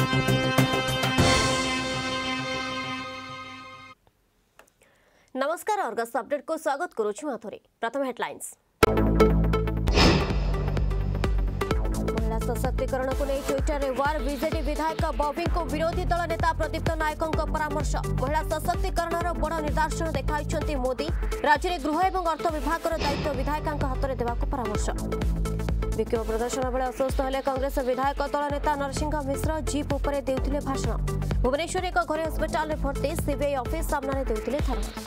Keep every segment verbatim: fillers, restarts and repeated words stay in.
नमस्कार Argus update को स्वागत करुछु माथुरी। प्रथम हेडलाइंस। महिला सशक्तिकरण को नहीं ट्विटर रे वार बीजेडी विधायक बॉबी को विरोधी दल नेता प्रदीप्त नायकों परामर्श। महिला सशक्तिकरण बड़ निदर्शन देखाई मोदी। राज्य में गृह और अर्थ विभाग दायित्व विधायक हाथ में देवा परामर्श। विक्षोभ प्रदर्शन बेले अस्वस्थ हेले कांग्रेस विधायक दल नेता नरसिंह मिश्र जीप उपरे देउथिले भाषण। भुवनेश्वर एक घरे हस्पिटाल में भर्ती सीबीआई ऑफिस सामने देउथिले धरना।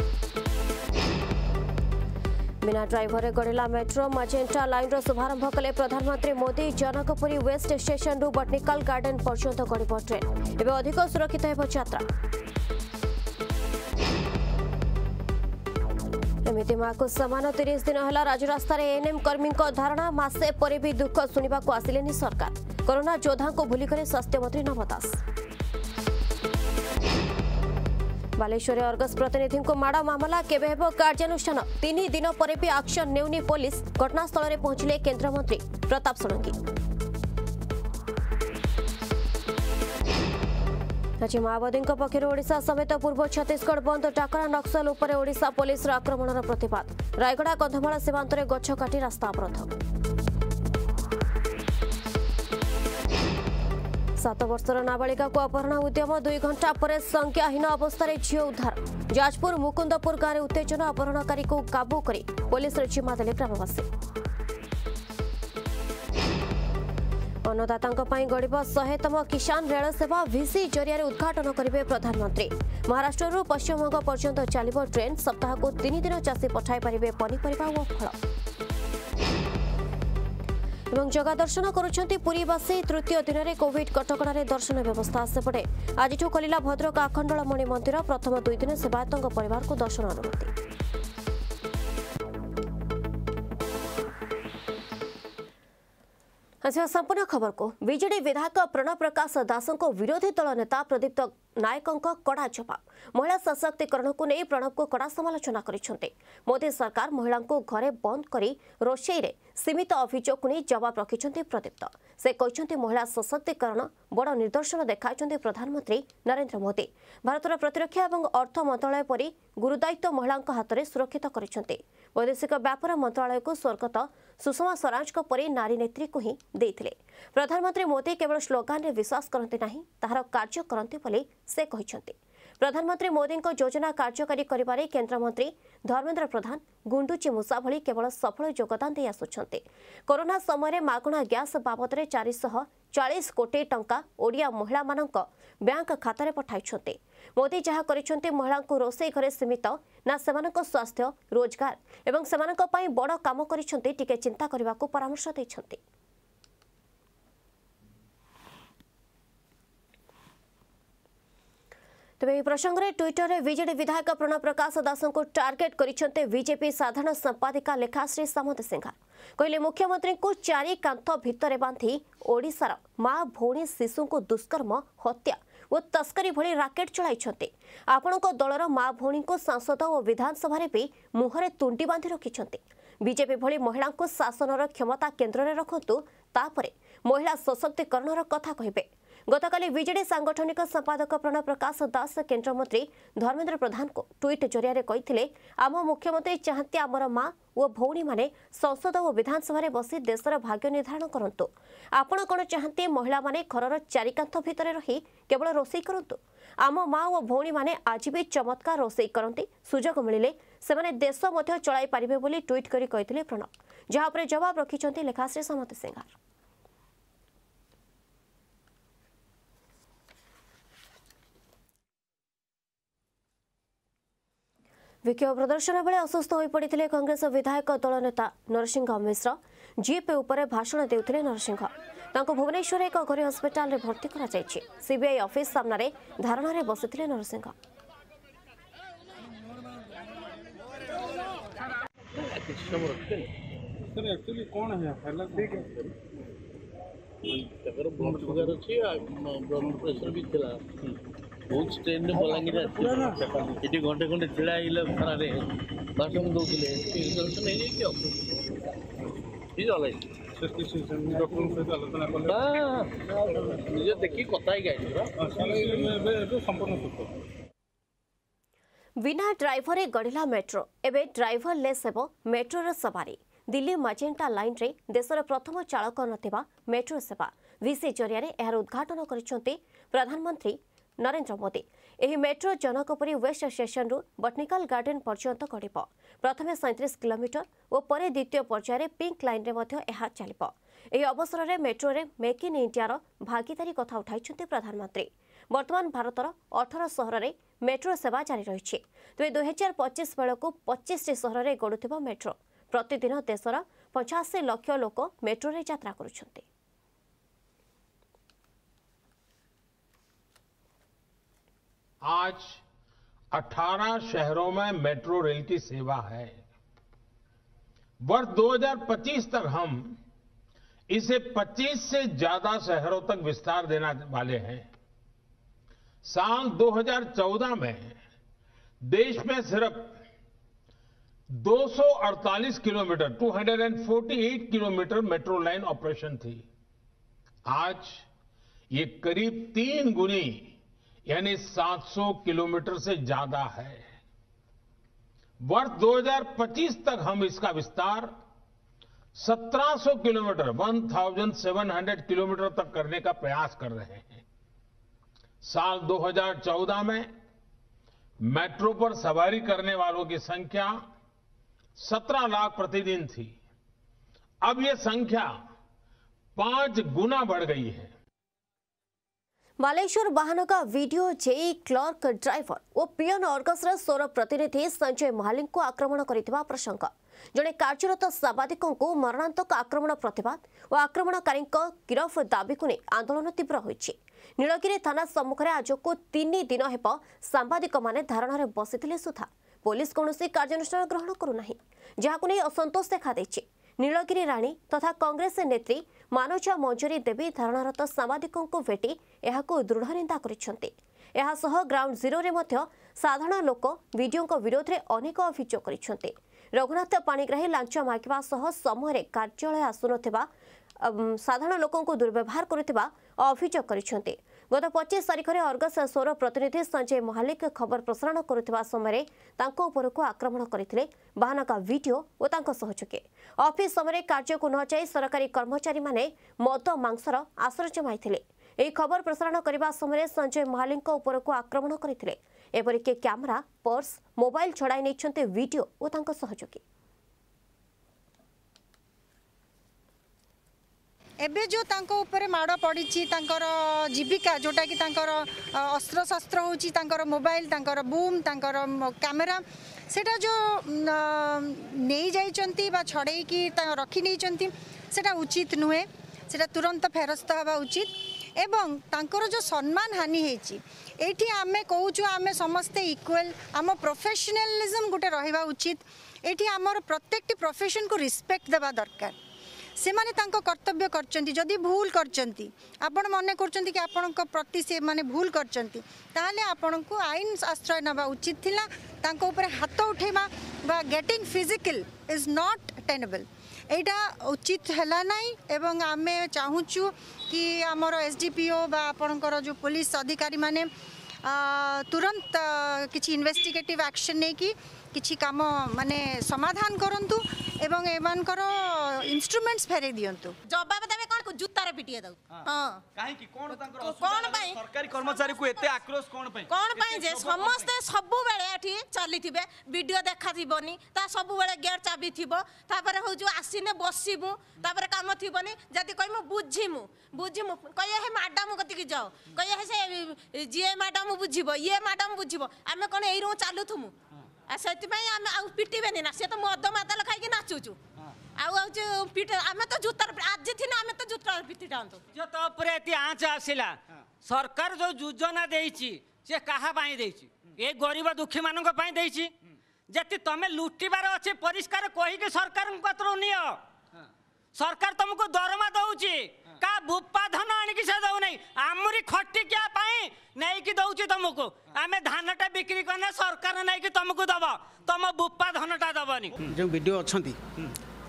बिना ड्राइवर गड़िला मेट्रो मजेंटा लाइन रो शुभारंभ कले प्रधानमंत्री मोदी। जनकपुरी वेस्ट स्टेशन रु बटनिकल गार्डन पर्यंत गड़िब ट्रेन। एवं अधिक सुरक्षित हेब यात्रा। एमिति माँ को समान तीस दिन है राजरास्तार एएनएम कर्मी धारणा। मासे पर भी दुख शुणा आसिलेनी सरकार। कोरोना योद्धा को भूलिगले स्वास्थ्य मंत्री नव दास। बालेश्वर अर्गस प्रतिनिधि को माड़ मामला केबे हेबो कार्यानुष्ठान। तीन दिन पर भी एक्शन नेउनी पुलिस। घटनास्थल में पहुंचले केंद्रमंत्री प्रताप षडंगी। आज माओवादी पक्षर ओडिशा समेत पूर्व छत्तीसगढ़ बंद। टाकरा नक्सल उपर ओडिशा पुलिस आक्रमण प्रतिवाद। रायगड़ा कंधमाल सीमांत में गछ काटी रास्ता अवरोध। सात वर्षर नाबालिका को अपहरण उद्यम। दुई घंटा पर संज्ञाहीन अवस्था झील उद्धार। जाजपुर मुकुंदपुर गांव में उत्तेजना। अपहरणकारी को काबू कर पुलिस जिम्मा देले ग्रामवासी। अन्नदाता गढ़ शहेतम किसान रेल सेवा भिसी जरिया उद्घाटन करेंगे प्रधानमंत्री। महाराष्ट्र पश्चिमबंग पर्यंत चलिब ट्रेन। सप्ताह को तीन दिन चाषी पठाई पारे पनीपरिया और फल। एवं जगा दर्शन करुछंती पुरीवासी। तृतीय दिन में कोविड कटकड़ा दर्शन व्यवस्था सेपटे आज खोलिला भद्रक आखंडलमणि मंदिर। प्रथम दुई दिन सेवायतों परिवार को दर्शन अनुमति। अच्छा संपूर्ण खबर को बीजेडी विधायक प्रणव प्रकाश दासों को विरोधी दल नेता प्रदीप्त नायकों कड़ा जवाब। महिला सशक्तिकरण को नहीं प्रणव को कड़ा समालोचना करिसेंते। मोदी सरकार महिला को घरे बंद करी रोषेई रे सीमित अभियोग को नहीं जवाब रखिसेंते प्रदीप्त। से कहते महिला सशक्तिकरण बड़ निदर्शन देखाई प्रधानमंत्री नरेंद्र मोदी। भारतर प्रतिरक्षा और अर्थ मंत्रालय परी गुरुदायित्व महिला हाथ में सुरक्षित करिसेंते। वैदेशिक व्यापार मंत्रालय को स्वर्गत सुषमा स्वराज को परी नारी नेत्री को ही देथिले। प्रधानमंत्री मोदी केवल स्लोगान रे विश्वास करते नहीं ताहार कार्य करते बोली से कहिसेंते। प्रधानमंत्री मोदी को योजना कार्यकारी करिबारे केंद्र मंत्री धर्मेंद्र प्रधान गुंडुची मूसा भली केवल सफल योगदान दे आसुछंते। कोरोना समय मागणा गैस बाबद में चार सौ चालीस कोटी टंका ओडिया महिला मानक बैंक खाता पठाइछंते। मोदी जहाँ करिसेंते महिला को रोषेई घरे सीमित ना सेमानक स्वास्थ्य रोजगार एवं सेमानक पई बड़ काम करिसेंते टिके चिंता करने को परामर्श दैछंते। तेज प्रसंग में ट्विटर में बीजेडी विधायक प्रणव प्रकाश दासों को टार्गेट करते बीजेपी साधारण संपादिका लेखाश्री सामंत सिंघा। कहले मुख्यमंत्री को चारि कांथ भितर बांधि ओडिशार मां भौणी शिशु को दुष्कर्म हत्या और तस्करी भली राकेट चलाई। आपण दलर मां भौणी को सांसद और विधानसभा भी मुहरे तुंडी बांधि रखिंट। बीजेपी भली महिला को शासन क्षमता केन्द्र में रखु तापर महिला सशक्तिकरण कथा कहे। गतकाली बीजेडी सांगठनिक संपादक प्रणव प्रकाश दास केन्द्रमंत्री धर्मेंद्र प्रधान को ट्वीट जरिया कहते आम मुख्यमंत्री चाहते आमर मां और भौणी माने संसद और विधानसभा बसी देशर भाग्य निर्धारण करंतु। आपण कौन चाहते महिला माने घरर चारिकांथ भितर रही केवल रोषेई करंतु। आम मां और भौणी माने आज भी चमत्कार रोषेई करंती। सुजोग मिलिले सेमाने देश मध्य चलाई पारिबे बोली ट्वीट करी कहते प्रणव, जहाँ पर जवाब रखिंट लेखाश्री सामंत सिंघार। विक्षोभ प्रदर्शन बेले अस्वस्थ हो पड़ते कांग्रेस विधायक दल नेता नरसिंह मिश्र। जीप उपरे भाषण देउथिले नरसिंह। तांको भुवनेश्वर एक घरे हस्पिटाल में भर्ती करा जायछि। सीबीआई ऑफिस सामने धारणा रे बसिथिले नरसिंह। सर एक्चुअली कौन है पहला ठीक है तकर ब्लड शुगर अछि आ ब्लड प्रेशर भी थिला बहुत स्ट्रेन ने बलांगीर आछि एटी घंटे घंटे छिड़ा आइले खरा रे भाषण दउथिले रिजल्ट नै कि ठीक ऑलराइट ସେଠି ଡକ୍ଟରଙ୍କ ସହିତ ଆଲୋଚନା କଲେ ନିଜେ ଦେଖି କଥା ହେଇକି ଏବେ ଏବେ ସମ୍ପୂର୍ଣ୍ଣ ସୁସ୍ଥ। ବିନା ଡ୍ରାଇଭରରେ ଗଢ଼ିଲା ମେଟ୍ରୋ ଏବେ ଡ୍ରାଇଭରଲେସ୍ ହେବ ମେଟ୍ରୋର ସବାରୀ। ଦିଲ୍ଲୀ ମାଜେଣ୍ଟା ଲାଇନ୍ରେ ଦେଶର ପ୍ରଥମ ଚାଳକ ନଥିବା ମେଟ୍ରୋ ସେବା ଭିସି ଜରିଆରେ ଏହାର ଉଦ୍ଘାଟନ କରିଛନ୍ତି ପ୍ରଧାନମନ୍ତ୍ରୀ ନରେନ୍ଦ୍ର ମୋଦି। ଏହି ମେଟ୍ରୋ ଜନକପୁରୀ ୱେଷ୍ଟ ଷ୍ଟେସନରୁ ବଟନିକାଲ ଗାର୍ଡେନ ପର୍ଯ୍ୟନ୍ତ ଗଡ଼ିବ। ପ୍ରଥମେ ସଇଁତିରିଶ କିଲୋମିଟର ଓ ପରେ ଦ୍ୱିତୀୟ ପର୍ଯ୍ୟାୟରେ ପିଙ୍କ ଲାଇନ୍ରେ ମଧ୍ୟ ଏହା ଚାଲିବ। ଏହି ଅବସରରେ ମେଟ୍ରୋରେ ମେକ୍ ଇନ୍ ଇଣ୍ଡିଆର ଭାଗିଦାରୀ କଥା ଉଠାଇଛନ୍ତି ପ୍ରଧାନମନ୍ତ୍ରୀ। ବର୍ତ୍ତମାନ ଭାରତର ଅଠର ସହରରେ ମେଟ୍ରୋ ସେବା ଜାରି ରହିଛି। ତେବେ ଦୁଇ ହଜାର ପଚିଶ ବେଳକୁ ପଚିଶଟି ସହରରେ ଗଡ଼ୁଥିବା ମେଟ୍ରୋ ପ୍ରତିଦିନ ଦେଶର ପଚାଶ ଲକ୍ଷ ଲୋକ ମେଟ୍ରୋରେ ଯାତ୍ରା କରୁଛନ୍ତି। आज अठारह शहरों में मेट्रो रेल की सेवा है। वर्ष दो हज़ार पच्चीस तक हम इसे पच्चीस से ज्यादा शहरों तक विस्तार देने वाले हैं। साल दो हज़ार चौदह में देश में सिर्फ दो सौ अड़तालीस किलोमीटर दो सौ अड़तालीस किलोमीटर मेट्रो लाइन ऑपरेशन थी। आज ये करीब तीन गुनी यानी सात सौ किलोमीटर से ज्यादा है। वर्ष दो हज़ार पच्चीस तक हम इसका विस्तार सत्रह सौ किलोमीटर सत्रह सौ किलोमीटर तक करने का प्रयास कर रहे हैं। साल दो हज़ार चौदह में मेट्रो पर सवारी करने वालों की संख्या सत्रह लाख प्रतिदिन थी। अब ये संख्या पांच गुना बढ़ गई है। Baleshwar Bahanaga BDO JE clerk driver और पियन अर्गसर सोर प्रतिनिधि संजय महालिक को आक्रमण करथिबा प्रसंग जड़े कार्यरत सांबादिकों को मरणांतक आक्रमण प्रतिवाद और आक्रमणकारी गिरफ दाबी को नहीं आंदोलन तीव्र होइछि। नीलगिरी थाना सम्मुखें आज को तीन दिन हेब सांबादिक माने धारणा बसिथिले सुधा पुलिस कौनसी कार्यानुष्ठान ग्रहण करूना जहां नहीं असंतोष देखा देछि। नीलगिरी राणी तथा कांग्रेस नेत्री मानोजा मंजूरी देवी धारणारत सांबादिकों को भेटी एहाको दृढ़ निंदा करिसेंति। एहासह ग्राउंड जीरो रे मध्य साधारण लोक वीडियो विरोध में अनेक अभियोग करिसेंति। रघुनाथ पाणिग्राही लांच मागिबा सह समय कार्यालय आसुनथिबा साधारण लोकों को दुर्व्यवहार करुथिबा अभियोग करिसेंति। गत पच्चीस तारीख में अर्गस सोर प्रतिनिधि संजय महालिक खबर प्रसारण करुथिबा समय तांको उपरको आक्रमण करथिले बाहनका वीडियो और तांको सहयोगी। ऑफिस समय कार्य को न जाई सरकारी कर्मचारी माने मद मांसर आश्रय जमाइथिले। ଏହି ଖବର ପ୍ରସାରଣ କରିବା ସମୟରେ ସଞ୍ଜୟ ମହାଲିକଙ୍କ ଉପରକୁ ଆକ୍ରମଣ କରିଥିଲେ। ଏପରିକି କ୍ୟାମେରା ପର୍ସ ମୋବାଇଲ ଛଡ଼ାଇ ନେଇଛନ୍ତି ଭିଡିଓ ଓ ତାଙ୍କ ସହଯୋଗୀ। एबे जो तांको ऊपर माड़ पड़ी जीविका जोटा कि अस्त्र शस्त्र होची मोबाइल बूम कैमेरा सेटा जो नहीं जाइछंती बा छड़े की रखी नहीं सेटा उचित नुहे सेटा तुरंत फेरस्त हवा उचित एवं तांकर जो सम्मान हानि होती एठी आमे कहूँ आमे समस्ते इक्वल आम प्रोफेशनलिज्म गोटे रहिबा उचित एठी आमर प्रत्येक प्रोफेशन को रिस्पेक्ट देवा दरकार। से माने तांको कर्तव्य करचंती जदि भूल करचंती आपण मने करचंती कि आपण को प्रति से माने भूल करचंती ताले आपण को आईन आश्रय नबा उचित थिला। तांको ऊपर हाथ उठेबा बा getting physical is not tenable एटा उचित हैला नाही एवं आमे चाहूचु कि आमर एसडीपीओ बा आपणकर जो पुलिस अधिकारी माने तुरंत किछि इन्वेस्टिगेटिव एक्शन नै कि किछि काम माने समाधान करंतु एवं एमानकर इंस्ट्रूमेंट्स फेरे दियंतु। जवाब देबे कोन को जूतार पिटिए दउ हां काहे कि कोन तांकर कोन पई सरकारी कर्मचारी को एते आक्रोश कोन पई कोन पई जे समस्त सब बेले एठी चली थिबे वीडियो देखा थिबोनी ता सब बेले गेट चाबी थिबो तापर हो जो आसीने बसिबु तापर काम थिबोनी जदी कहिमु बुझिमु बुझिमु कहिए हे मैडम कति कि जाओ कहिए हे से जे मैडम बुझिबो ये मैडम बुझिबो आमे कोन एई रो चालू थुमु आ सेति पई आमे आ पिटिबेनी ना से तो मद मादल खाइ कि नाचुचु आउ जो पिट आमे तो जूतार आज थिना आमे तो जूतार पिटी डांतो जो तो ऊपर एति आंच आसिला सरकार जो योजना देइची से कहा पाई देइची ए गरीब दुखी मानक पाई देइची जति तमे लुटिबार अछि परिष्कार कहि के सरकार पत्र नियो सरकार तुमको दरमा दउची का भूपा धन आनी कि से दउ नै आमुरी खट्टी क्या पाई नै कि दउची तुमको आमे धानटा बिक्री करने सरकार नै कि तुमको दबा तुम भूपा धनटा दबनी जो वीडियो अछंती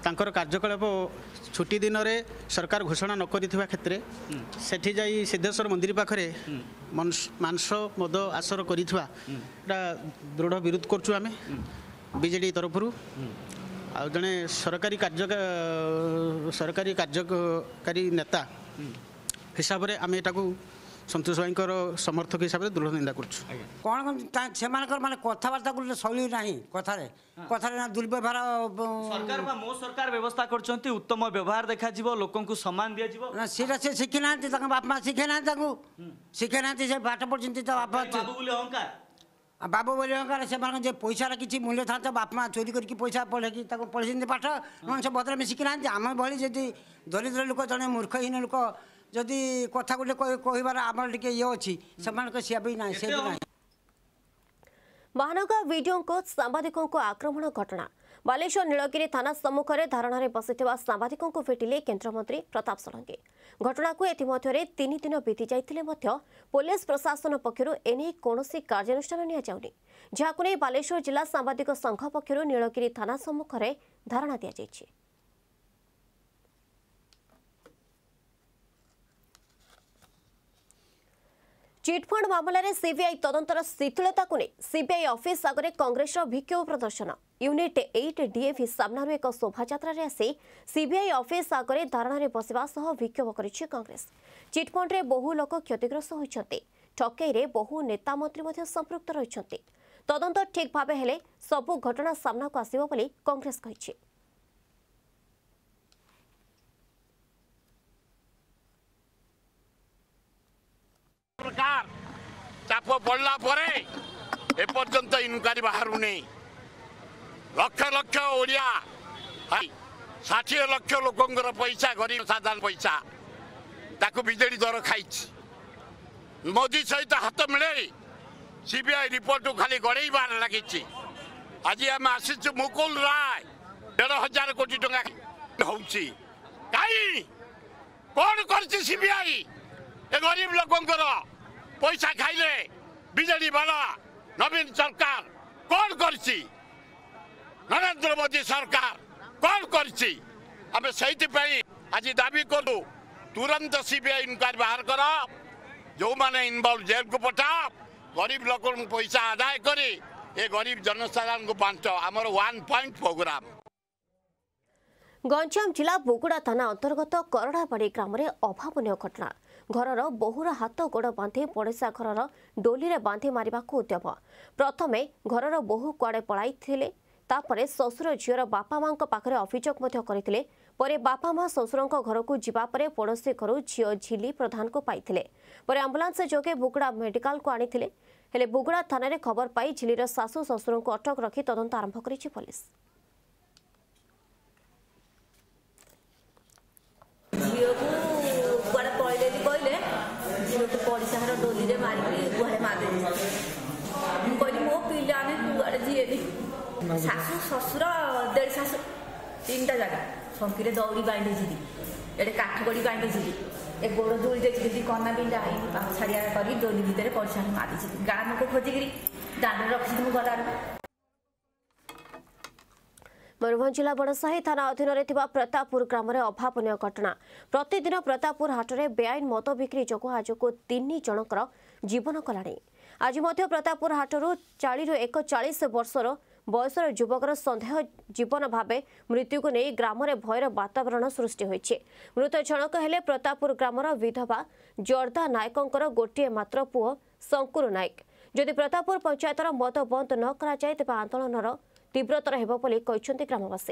तांकर कार्यकलाप छुट्टी दिन में सरकार घोषणा न करिथिबा क्षेत्र सेठी जाई सिद्धेश्वर मंदिर पाखरे मांस मद आसर करिथिबा एटा दृढ़ विरोध करछु आमे बीजेडी तरफ आ जने सरकारी कार्य सरकारी कार्यकारी नेता हिसाब से आम एटा संतोष भाई समर्थक हिसाब से दृढ़ निंदा कर कौन से माने कथबार्ता गोटे शैली ना कथार कथार दुर्व्यवहार सरकार मो सरकार व्यवस्था कर उत्तम व्यवहार देखा लोक सम्मान दि ना सीटा से शिखी ना बाप माँ शिखे ना शिखे ना से पाठ पढ़ी बापा अहंकार बाबू बोली अहंकार से पैसार किसी मूल्य था बाप माँ चोरी करके पैसा पढ़े पढ़ी पाठ न से बदल में शिखी ना आम भाई जदि दरिद्र लोक जड़े मूर्खहीन लोक जदि कथा गोटे कहबार आम टे ये अच्छी से भी ना से भी ना महानगर वीडियो को सांबादिकों को आक्रमण घटना बालेश्वर नीलगिरी थाना सम्मुख में धारणा बसिथिबा सांबादिकों को भेटिले केन्द्रमंत्री प्रताप षडंगी घटना को एथिमध्यरे तीन दिन बीती जाइतिले मध्य पुलिस प्रशासन पक्षरु एने कोनोसी कार्यानुष्ठान निया जाउनी जहाकु नै बालेश्वर जिला सांबादिक संघ पक्षरु नीलगिरी थाना सम्मुख में धारणा दिया जाइछि। चिटफंड मामलें सीबीआई तदंतर शिथिलता को नहीं सीबीआई ऑफिस आगे कांग्रेस विक्षोभ प्रदर्शन यूनिट एट डीएवी सामना एक शोभायात्रा आसी सीबीआई ऑफिस आगे धारणा बसवा सह विक्षोभ करिछि कांग्रेस। चिटफंड रे बहु लोक क्षतिग्रस्त होइछन्ते ठकेई रे बहु नेता मंत्री संपृक्त रहिछन्ते तदंत ठीक भाव हेले सबु घटना सामना को आसिबो बोली कांग्रेस कहिछि। प्रकार चाप पड़ला परे एपर्यंत इनक्वारी बाहर नहीं लक्ष लक्ष ओडिया षाठी लक्ष लोकंर पैसा गरीब साधारण पैसा ताको बिजेडी दर खाई मोदी सहित हाथ मिले सीबीआई रिपोर्ट खाली गड़े बार लगी आज आम आसी मुकुल राय डेढ़ हजार कोटी टंका कहीं कौन कर सीबीआई ए गरीब लोकंर पैसा खाइले बिजेडी वाला नवीन सरकार कौन करछि नरेंद्र मोदी सरकार कौन करछि आमे सहित पई आज दाबी करू तुरंत सीबीआई इनक्वारी बाहर कर जो माने इन्वॉल्व जेल को पठा गरीब लोक पैसा आदाय करी ए गरीब जनसाधारण को बांट आमर वन पॉइंट प्रोग्राम। गंजाम जिला बुगुड़ा थाना अंतर्गत करड़ाबाड़ी ग्राम में अभावन घटना घरर बहुर हाथ गोड़ बांधि पड़ोसा घरर डोली रे बांधि मारिबा को उद्यम प्रथमे घरर बहु कुआड़े पळाइथिले तापरे ससुर झीर बापा मां पाखरे अभियोग मध्य करथिले परे बापा मां ससुरंक घर को जिबा परे पड़ोसी घर झील झिली प्रधान को पाइथिले परे एम्बुलेंस जोगे बुगुड़ा मेडिकल को आनिथिले हेले बुगुड़ा थाना रे खबर पाई झिलीर सासु ससुर को अटक रखी तदंत आरंभ करिछि पुलिस। पड़ोसा घर डोली रे मारिक गुहारे मारदे कहली मो पिला ने कुआड़े जीएनी शाशु ससुर देढ़ शाशु तीन टा जगह शंकी दौड़ी बांधे जीदी एडे काठ गड़ी बांधे जीदी ए गोड़ जोड़ी देखी कना बिंडा आई छाड़िया कर डोली भितर पड़ोसा मारी गाँ लोक खोजिकी दांड रखी गला मयूरभंज जिला बड़साही थाना अधीन में प्रतापपुर ग्राम में अभावन घटना प्रतिदिन प्रतापपुर हाट में बेआईन मद बिक्री जो आज को तीन जनकर जीवन कलाणी आज प्रतापपुर हाटरू चाली एक चालीस वर्षर बयसर युवकर सन्देह जीवन भावे मृत्यु को नहीं ग्राम में भयर वातावरण सृष्टि होइछे। मृत जनक हेले प्रतापपुर ग्रामर विधवा जर्दा नायकंकर गोटे मात्र पुओ शंकुर नायक जदि प्रतापपुर पंचायतर मद बंद न करा जाए तेबे आंदोलनर तीव्रतर हेबो बोली कहिसंती ग्रामवासी।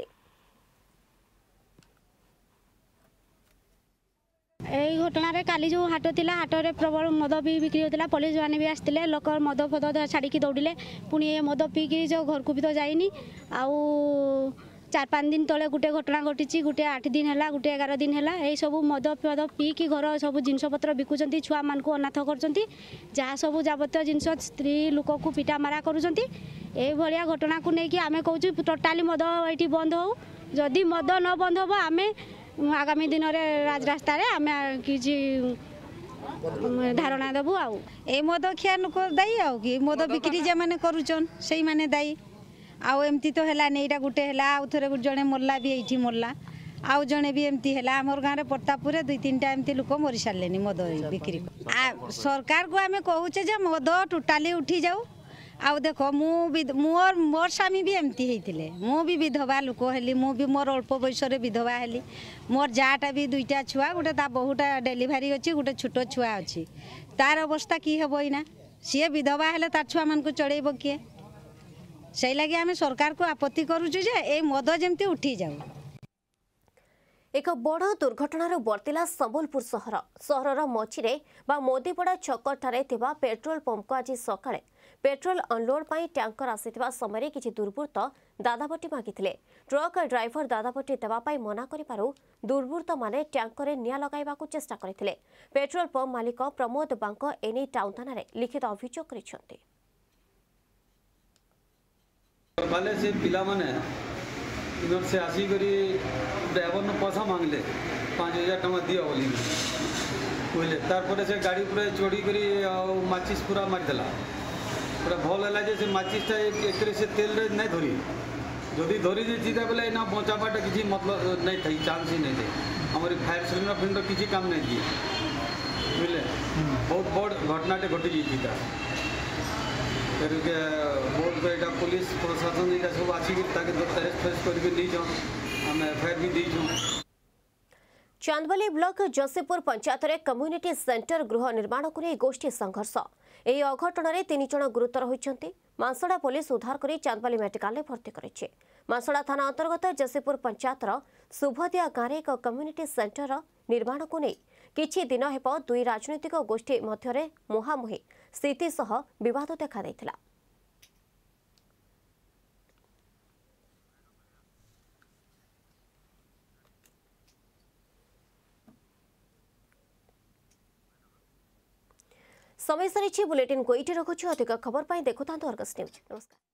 यही घटना काली जो हाट थिला हाट रे प्रबल मद भी बिक्री होता पुलिस मैंने भी आसते लोक मद फद छाड़ी दौड़े पुणी ये मद पीकि जो घर को भी तो जाइनी आउ चार पाँच दिन तले गोटे घटना घटी गोटे आठ दिन है गोटे एगार दिन है यही सब मद फद पीकि घर सब जिनपतर बिकुंट छुआ मान को अनाथ कर जहाँ सब जबत जिन स्त्री लोक को पिटा मारा कर घटना को लेकिन आम कहूँ टोटाली मद ये बंद हो जदि मद न बंद हो आम आगामी दिन में राजरास्ता आम किसी धारणा देबू आ मद खिया लोक दायी आ कि मद बिक्री जे मैंने करुचन से मैंने दायी आउ एमती तो है नहीं गोटे है आउ थे जड़े मरला भी ये मरला आउ जड़े भी एमती है आम गाँव में प्रतापपुर दुई तीन टा एमती लोक मरी सारे मद बिक्री सरकार को आम कहूचे जे मद टोटाली उठी जाऊ आउ देख मु मोर मोर स्वामी भी एमती होते मु भी विधवा लोक हेली मु भी मोर अल्प बयस विधवा हेली मोर जाटा भी दुईटा छुआ गोटे ता बहुटा डेलीवरी अच्छी गोटे छोट छुआ अच्छी तार अवस्था कि हे इना सी विधवा हेले तार छुआ मान चढ़ेब किए से लगे आम सरकार को आपत्ति करुचु जे ए मद जमती उठी जाऊ। एक बड़ दुर्घटनार वर्तिला संबलपुर सहर सहरर मझिरे बा मोदीपड़ा छकठारे थिबा पेट्रोल पंप को आज सकाळे पेट्रोल अनलोड पाई टैंकर आसीथिबा समय किछि दुर्बृत्त दादाबटी मागिथिले ट्रक ड्राइवर दादाबटी देबा पाई मना करिपारु दुर्बृत्त माने टैंकर रे निया लगाइबाकू चेष्टा करथिले पेट्रोल पंप मालिक प्रमोद बांक एनी टाउन थाना लिखित अभियोग करिसेंती। माले से पिला माने इधर से आसी करी ड्राइवर ने पैसा मांगले पाँच हजार टका दियो बोली कहले तार से गाड़ी पूरा चोरी करी माचिस पूरा मारिदेला पूरा भल है से माचिसटा एक से तेल रे नहीं धरी जदि धरी देता बेले ना बचापाटा किसी मतलब नहीं थी चांस ही नहीं थे हमारी फायर सिलेंडर फिलेंडर किसी काम नहीं दिए बुझे बहुत बड़ घटनाटे घटी जाता बहुत यहाँ पुलिस प्रशासन यहाँ सब आसिक अरेस्ट फेस्ट करके एफआईआर भी देचु। चांदबाली ब्लॉक जसीपुर पंचायत रे कम्युनिटी सेंटर गृह निर्माण को नहीं गोष्ठी संघर्ष ଏହି ଅଘଟଣରେ ତିନି ଜଣ ଗୁରୁତର ହୋଇଛନ୍ତି। ମାଂସଡ଼ା पुलिस उद्धार କରି ଚାନ୍ଦବାଲି ମେଡିକାଲରେ ଭର୍ତ୍ତି କରିଛି। ମାଂସଡ଼ା ଥାନା ଅନ୍ତର୍ଗତ ଜସିପୁର ପଞ୍ଚାୟତର ସୁଭଦିଆ ଗାଁରେ ଏକ କମ୍ୟୁନିଟି ସେଣ୍ଟର ନିର୍ମାଣକୁ ନେଇ କିଛି ଦିନ ହେବ ଦୁଇ ରାଜନୈତିକ ଗୋଷ୍ଠୀ ମଧ୍ୟରେ ମୁହାଁମୁହିଁ ସ୍ଥିତି ସହ ବିବାଦ ଦେଖାଦେଇଥିଲା। समय सरी बुलेटिन को ये रखुच्छू अधिक खबर पर देखुता अर्गस न्यूज। नमस्कार।